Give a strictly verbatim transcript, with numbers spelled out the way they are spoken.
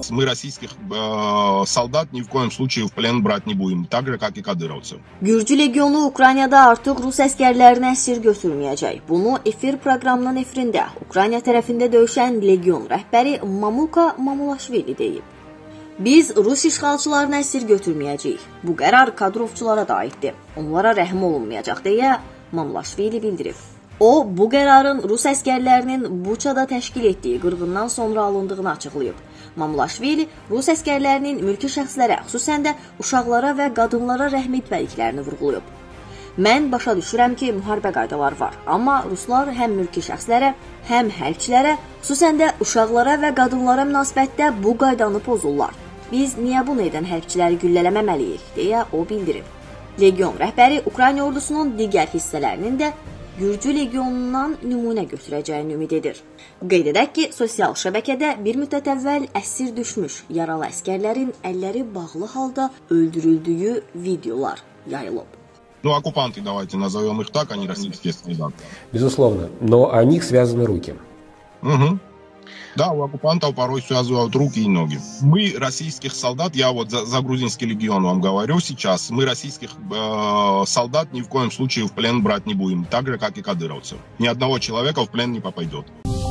Мы российских э, солдат ни в коем случае в плен брать не будем, так же, как и кадыровцев. Gürcü legionu Ukraynada artıq Rus əskərlərini əsir götürməyəcək. Bunu efir proqramının efirində Ukrayna tərəfində döyüşən legion rəhbəri Mamuka Mamulashvili deyib. Biz Rus işğalçılarını əsir götürməyəcəyik. Bu qərar kadrovçulara da aiddir. Onlara rəhm olunmayacaq deyə Mamulashvili bildirib. O, bu qərarın Rus əskərlərinin Buçada təşkil etdiyi qırğından sonra alındığını açıqlayıb. Mamulashvili Rus əskərlərinin mülki şəxslərə, xüsusən də uşaqlara və qadınlara rəhm etmədiklərini vurğulayıb. Mən başa düşürəm ki, müharibə qaydaları var, amma Ruslar həm mülki şəxslərə, həm hərbçilərə, xüsusən də uşaqlara və qadınlara münasibətdə bu qaydanı pozurlar. Biz niyə bunu edən hərbçiləri güllələməməliyik, deyə o bildirib. Legion rəhbəri Ukrayna ordusunun digər hissələrinin də Gürcü legionundan nümunə götürəcəyini ümid edir. Qeyd edək ki, sosial şəbəkədə bir müddət əvvəl əsir düşmüş yaralı əskərlərin əlləri bağlı halda öldürüldüyü videolar yayılıb. Ну, оккупанты, давайте назовем их так, они российские солдаты. Безусловно, но о них связаны руки. Угу. Да, у оккупантов порой связывают руки и ноги. Мы, российских солдат, я вот за, за грузинский легион вам говорю сейчас, мы российских э, солдат ни в коем случае в плен брать не будем, так же, как и кадыровцев. Ни одного человека в плен не попадет.